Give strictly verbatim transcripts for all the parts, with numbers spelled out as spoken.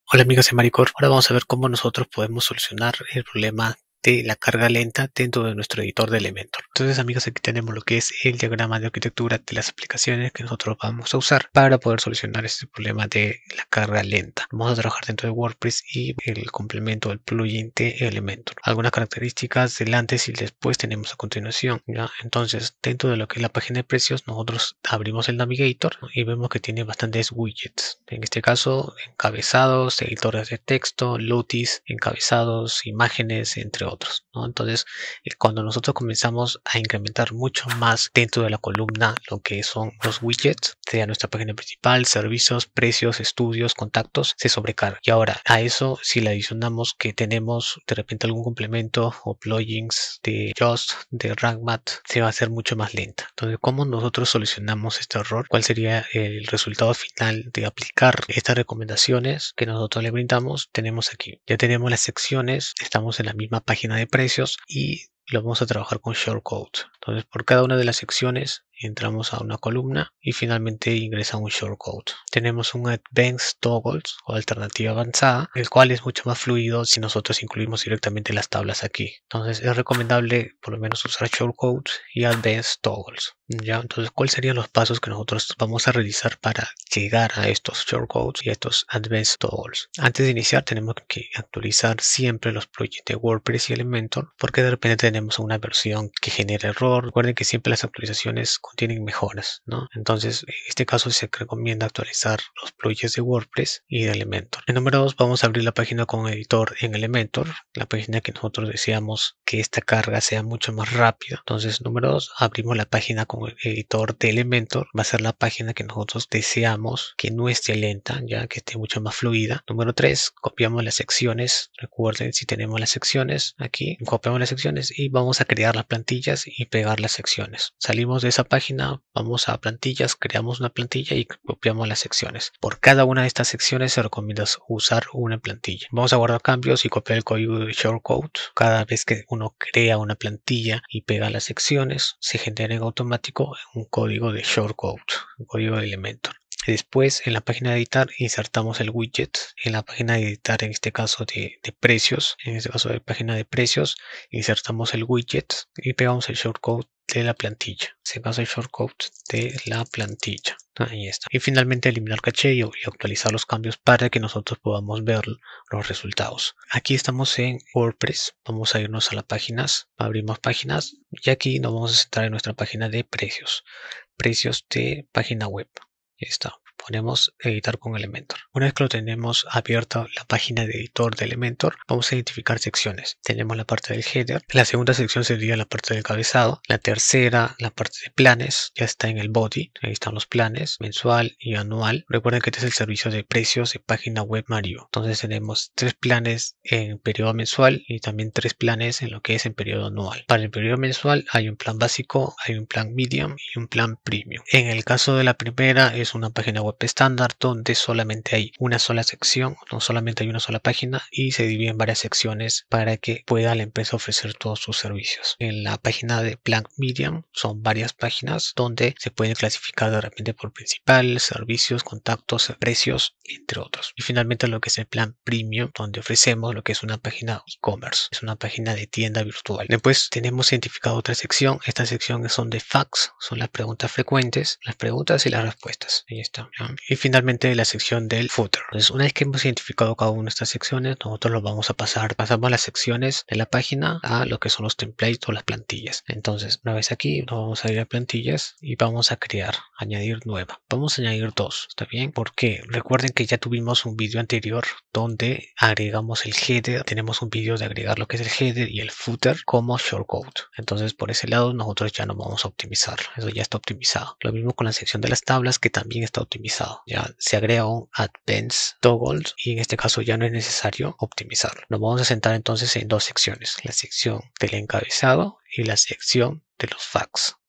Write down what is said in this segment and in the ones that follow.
Hola amigos de Maricore, ahora vamos a ver cómo nosotros podemos solucionar el problema de la carga lenta dentro de nuestro editor de Elementor. Entonces amigos, aquí tenemos lo que es el diagrama de arquitectura de las aplicaciones que nosotros vamos a usar para poder solucionar este problema de la carga lenta. Vamos a trabajar dentro de WordPress y el complemento del plugin de Elementor. Algunas características del antes y después tenemos a continuación, ¿ya? Entonces, dentro de lo que es la página de precios, nosotros abrimos el Navigator y vemos que tiene bastantes widgets. En este caso, encabezados, editores de texto, Lotus, encabezados, imágenes, entre otros, ¿no? Entonces, eh, cuando nosotros comenzamos a incrementar mucho más dentro de la columna lo que son los widgets, sea nuestra página principal, servicios, precios, estudios, contactos, se sobrecarga. Y ahora, a eso, si le adicionamos que tenemos de repente algún complemento o plugins de Yoast, de RankMath, se va a hacer mucho más lenta. Entonces, ¿cómo nosotros solucionamos este error? ¿Cuál sería el resultado final de aplicar estas recomendaciones que nosotros le brindamos? Tenemos aquí, ya tenemos las secciones, estamos en la misma página de precios y lo vamos a trabajar con shortcode. Entonces, por cada una de las secciones entramos a una columna y finalmente ingresa un shortcode. Tenemos un Advanced Toggles o alternativa avanzada, el cual es mucho más fluido si nosotros incluimos directamente las tablas aquí. Entonces es recomendable por lo menos usar shortcodes y Advanced Toggles. ¿Ya? Entonces, ¿cuáles serían los pasos que nosotros vamos a realizar para llegar a estos shortcodes y a estos Advanced Toggles? Antes de iniciar tenemos que actualizar siempre los plugins de WordPress y Elementor, porque de repente tenemos una versión que genera error. Recuerden que siempre las actualizaciones contienen mejoras, ¿no? Entonces, en este caso se recomienda actualizar los plugins de WordPress y de Elementor. En número dos, vamos a abrir la página con editor en Elementor, la página que nosotros deseamos que esta carga sea mucho más rápida. Entonces, número dos, abrimos la página con el editor de Elementor. Va a ser la página que nosotros deseamos que no esté lenta, ya que esté mucho más fluida. Número tres, copiamos las secciones. Recuerden, si tenemos las secciones aquí, copiamos las secciones y vamos a crear las plantillas y pegar las secciones. Salimos de esa página, vamos a plantillas, creamos una plantilla y copiamos las secciones. Por cada una de estas secciones se recomienda usar una plantilla. Vamos a guardar cambios y copiar el código de shortcode. Cada vez que uno crea una plantilla y pega las secciones, se genera en automático un código de shortcode, un código de Elementor. Después, en la página de editar, insertamos el widget. En la página de editar, en este caso de, de precios, en este caso de página de precios, insertamos el widget y pegamos el shortcode de la plantilla. Se pasa el shortcode de la plantilla. Ahí está. Y finalmente eliminar caché y actualizar los cambios para que nosotros podamos ver los resultados. Aquí estamos en WordPress. Vamos a irnos a las páginas. Abrimos páginas y aquí nos vamos a centrar en nuestra página de precios. Precios de página web. Ahí está. Ponemos editar con Elementor. Una vez que lo tenemos abierta la página de editor de Elementor, vamos a identificar secciones. Tenemos la parte del header. La segunda sección sería la parte del encabezado. La tercera, la parte de planes, ya está en el body. Ahí están los planes, mensual y anual. Recuerden que este es el servicio de precios de página web Mario. Entonces tenemos tres planes en periodo mensual y también tres planes en lo que es en periodo anual. Para el periodo mensual hay un plan básico, hay un plan medium y un plan premium. En el caso de la primera es una página web estándar donde solamente hay una sola sección, no solamente hay una sola página y se divide en varias secciones para que pueda la empresa ofrecer todos sus servicios. En la página de plan medium son varias páginas donde se pueden clasificar de repente por principal, servicios, contactos, precios, entre otros. Y finalmente lo que es el plan premium, donde ofrecemos lo que es una página e-commerce, es una página de tienda virtual. Después tenemos identificado otra sección. Estas secciones son de facts, son las preguntas frecuentes, las preguntas y las respuestas. Ahí está. ¿Ya? Y finalmente la sección del footer. Entonces, una vez que hemos identificado cada una de estas secciones, nosotros lo vamos a pasar, pasamos las secciones de la página a lo que son los templates o las plantillas. Entonces, una vez aquí, nos vamos a ir a plantillas y vamos a crear, añadir nueva. Vamos a añadir dos, ¿está bien? Porque recuerden que ya tuvimos un vídeo anterior donde agregamos el header. Tenemos un vídeo de agregar lo que es el header y el footer como shortcode. Entonces, por ese lado, nosotros ya no vamos a optimizar. Eso ya está optimizado. Lo mismo con la sección de las tablas, que también está optimizado. Ya se agrega un Advanced Toggles y en este caso ya no es necesario optimizarlo. Nos vamos a centrar entonces en dos secciones. La sección del encabezado y la sección de los facts.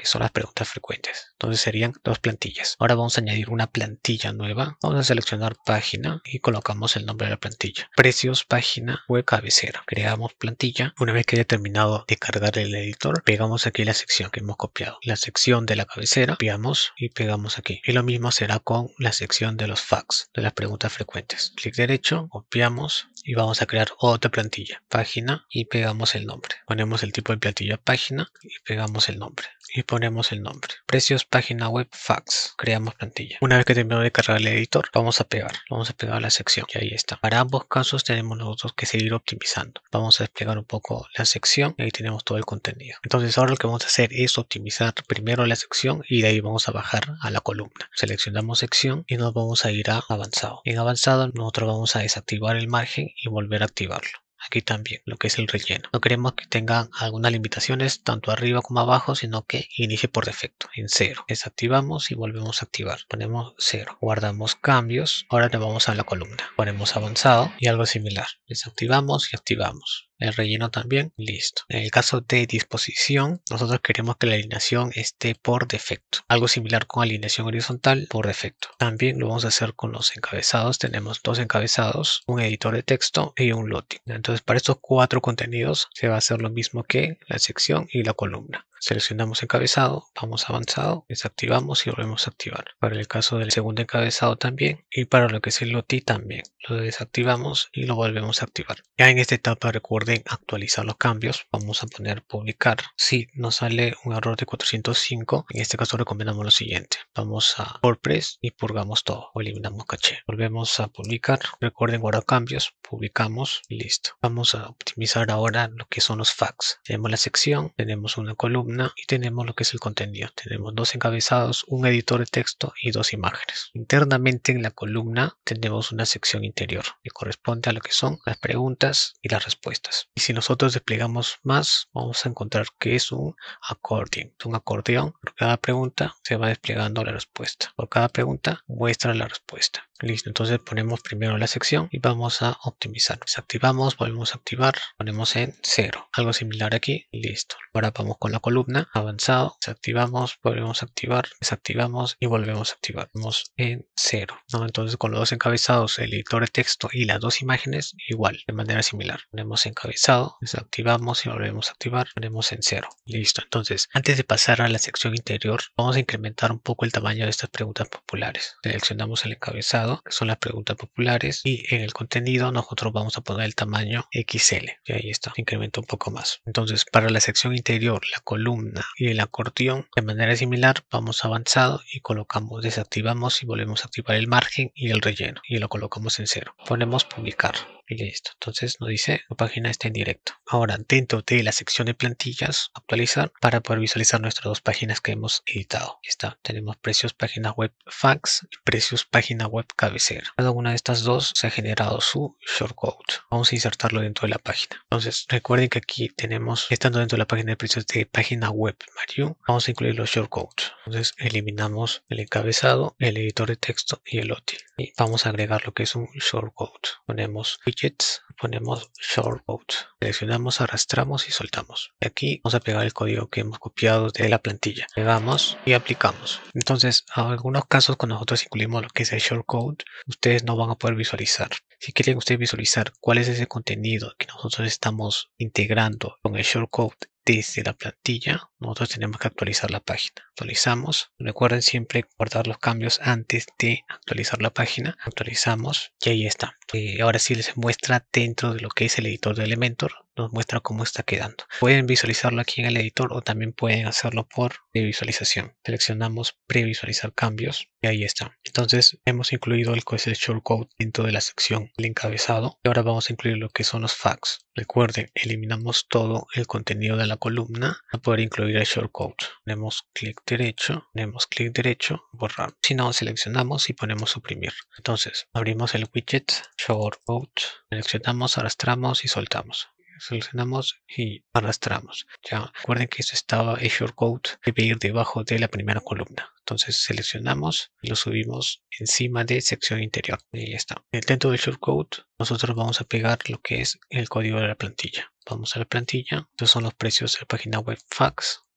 que son las preguntas frecuentes. Entonces serían dos plantillas. Ahora vamos a añadir una plantilla nueva. Vamos a seleccionar página y colocamos el nombre de la plantilla. Precios, página web cabecera. Creamos plantilla. Una vez que haya terminado de cargar el editor, pegamos aquí la sección que hemos copiado. La sección de la cabecera, pegamos y pegamos aquí. Y lo mismo será con la sección de los facts, de las preguntas frecuentes. Clic derecho, copiamos y vamos a crear otra plantilla. Página y pegamos el nombre. Ponemos el tipo de plantilla página y pegamos el nombre. Y ponemos el nombre. Precios, página web, fax. Creamos plantilla. Una vez que terminamos de cargar el editor, vamos a pegar. Vamos a pegar la sección. Y ahí está. Para ambos casos tenemos nosotros que seguir optimizando. Vamos a desplegar un poco la sección y ahí tenemos todo el contenido. Entonces ahora lo que vamos a hacer es optimizar primero la sección y de ahí vamos a bajar a la columna. Seleccionamos sección y nos vamos a ir a avanzado. En avanzado nosotros vamos a desactivar el margen y volver a activarlo. Aquí también lo que es el relleno. No queremos que tenga algunas limitaciones tanto arriba como abajo, sino que inicie por defecto en cero. Desactivamos y volvemos a activar. Ponemos cero. Guardamos cambios. Ahora nos vamos a la columna. Ponemos avanzado y algo similar. Desactivamos y activamos. El relleno también, listo. En el caso de disposición, nosotros queremos que la alineación esté por defecto. Algo similar con alineación horizontal por defecto. También lo vamos a hacer con los encabezados. Tenemos dos encabezados, un editor de texto y un loading. Entonces para estos cuatro contenidos se va a hacer lo mismo que la sección y la columna. Seleccionamos encabezado, vamos a avanzado, desactivamos y volvemos a activar. Para el caso del segundo encabezado también y para lo que es el loti también. Lo desactivamos y lo volvemos a activar. Ya en esta etapa recuerden actualizar los cambios. Vamos a poner publicar. Si nos sale un error de cuatrocientos cinco, en este caso recomendamos lo siguiente. Vamos a WordPress y purgamos todo o eliminamos caché. Volvemos a publicar. Recuerden guardar cambios, publicamos y listo. Vamos a optimizar ahora lo que son los facts. Tenemos la sección, tenemos una columna y tenemos lo que es el contenido. Tenemos dos encabezados, un editor de texto y dos imágenes. Internamente en la columna tenemos una sección interior que corresponde a lo que son las preguntas y las respuestas. Y si nosotros desplegamos más, vamos a encontrar que es un accordion. Es un acordeón. Por cada pregunta se va desplegando la respuesta. Por cada pregunta muestra la respuesta. Listo, entonces ponemos primero la sección y vamos a optimizar. Desactivamos, volvemos a activar, ponemos en cero. Algo similar aquí, listo. Ahora vamos con la columna, avanzado, desactivamos, volvemos a activar, desactivamos y volvemos a activar. Vamos en cero, ¿no? Entonces con los dos encabezados, el editor de texto y las dos imágenes, igual, de manera similar. Ponemos encabezado, desactivamos y volvemos a activar, ponemos en cero. Listo, entonces antes de pasar a la sección interior, vamos a incrementar un poco el tamaño de estas preguntas populares. Seleccionamos el encabezado, que son las preguntas populares, y en el contenido nosotros vamos a poner el tamaño equis ele y ahí está, incrementa un poco más. Entonces para la sección interior, la columna y el acordeón de manera similar vamos avanzado y colocamos, desactivamos y volvemos a activar el margen y el relleno y lo colocamos en cero. Ponemos publicar y listo. Entonces nos dice la página está en directo. Ahora dentro de la sección de plantillas, actualizar para poder visualizar nuestras dos páginas que hemos editado. Aquí está, tenemos precios página web fax y precios página web cabecera. Cada una de estas dos se ha generado su shortcode. Vamos a insertarlo dentro de la página. Entonces recuerden que aquí tenemos, estando dentro de la página de precios de página web Mariu, vamos a incluir los shortcodes. Entonces eliminamos el encabezado, el editor de texto y el loti. Y vamos a agregar lo que es un shortcode. Ponemos widgets, ponemos shortcode. Seleccionamos, arrastramos y soltamos. Y aquí vamos a pegar el código que hemos copiado de la plantilla. Pegamos y aplicamos. Entonces, en algunos casos cuando nosotros incluimos lo que es el shortcode, ustedes no van a poder visualizar. Si quieren ustedes visualizar cuál es ese contenido que nosotros estamos integrando con el shortcode desde la plantilla, nosotros tenemos que actualizar la página. Actualizamos. Recuerden siempre guardar los cambios antes de actualizar la página. Actualizamos y ahí está. Y ahora sí les muestra dentro de lo que es el editor de Elementor. Nos muestra cómo está quedando. Pueden visualizarlo aquí en el editor o también pueden hacerlo por previsualización. Seleccionamos previsualizar cambios y ahí está. Entonces hemos incluido el, el shortcode dentro de la sección del encabezado y ahora vamos a incluir lo que son los facts. Recuerden, eliminamos todo el contenido de la columna para poder incluir el shortcode. Ponemos clic derecho, ponemos clic derecho, borrar. Si no, seleccionamos y ponemos suprimir. Entonces abrimos el widget shortcode, seleccionamos, arrastramos y soltamos. Seleccionamos y arrastramos. Ya recuerden que esto estaba, el shortcode debe ir debajo de la primera columna. Entonces seleccionamos y lo subimos encima de sección interior. Y ya está. Dentro del shortcode nosotros vamos a pegar lo que es el código de la plantilla. Vamos a la plantilla. Estos son los precios de la página web fax.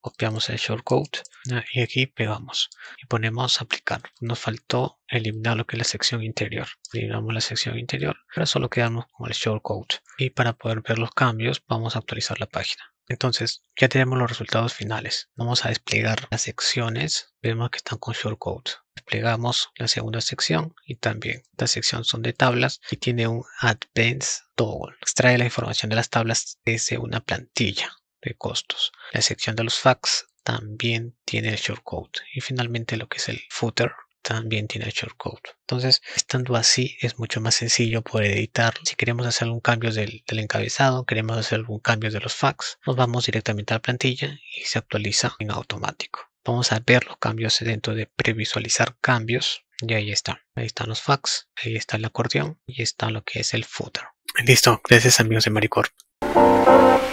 copiamos el shortcode y aquí pegamos y ponemos aplicar. Nos faltó eliminar lo que es la sección interior. Eliminamos la sección interior, pero solo quedamos con el shortcode. Y para poder ver los cambios, vamos a actualizar la página. Entonces, ya tenemos los resultados finales. Vamos a desplegar las secciones. Vemos que están con shortcode. Desplegamos la segunda sección y también esta sección son de tablas y tiene un Advanced Toggle. Extrae la información de las tablas desde una plantilla de costos. La sección de los facts también tiene el shortcode. Y finalmente lo que es el footer también tiene el shortcode. Entonces, estando así, es mucho más sencillo poder editar. Si queremos hacer algún cambio del, del encabezado, queremos hacer algún cambio de los facts, nos vamos directamente a la plantilla y se actualiza en automático. Vamos a ver los cambios dentro de previsualizar cambios. Y ahí está. Ahí están los facts, ahí está el acordeón y está lo que es el footer. Listo. Gracias amigos de Maricorp.